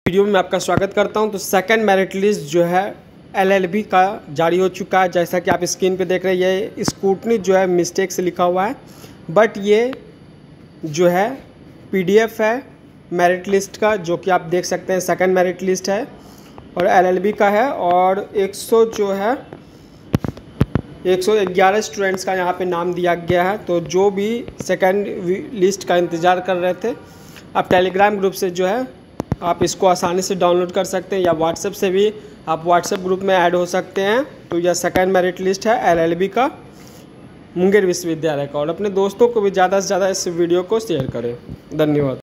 Video में आपका स्वागत करता हूं। तो सेकंड मेरिट लिस्ट जो है एलएलबी का जारी हो चुका है। जैसा कि आप स्क्रीन पे देख रहे हैं, ये स्क्रूटनी जो है मिस्टेक से लिखा हुआ है, बट ये जो है पीडीएफ है मेरिट लिस्ट का, जो कि आप देख सकते हैं सेकंड मेरिट लिस्ट है और एलएलबी का है। और 111 स्टूडेंट्स का यहाँ पे नाम दिया गया है। तो जो भी सेकंड लिस्ट का इंतज़ार कर रहे थे, आप टेलीग्राम ग्रुप से जो है आप इसको आसानी से डाउनलोड कर सकते हैं, या व्हाट्सएप से भी आप व्हाट्सएप ग्रुप में ऐड हो सकते हैं। तो यह सेकंड मेरिट लिस्ट है एलएलबी का मुंगेर विश्वविद्यालय का। और अपने दोस्तों को भी ज़्यादा से ज़्यादा इस वीडियो को शेयर करें। धन्यवाद।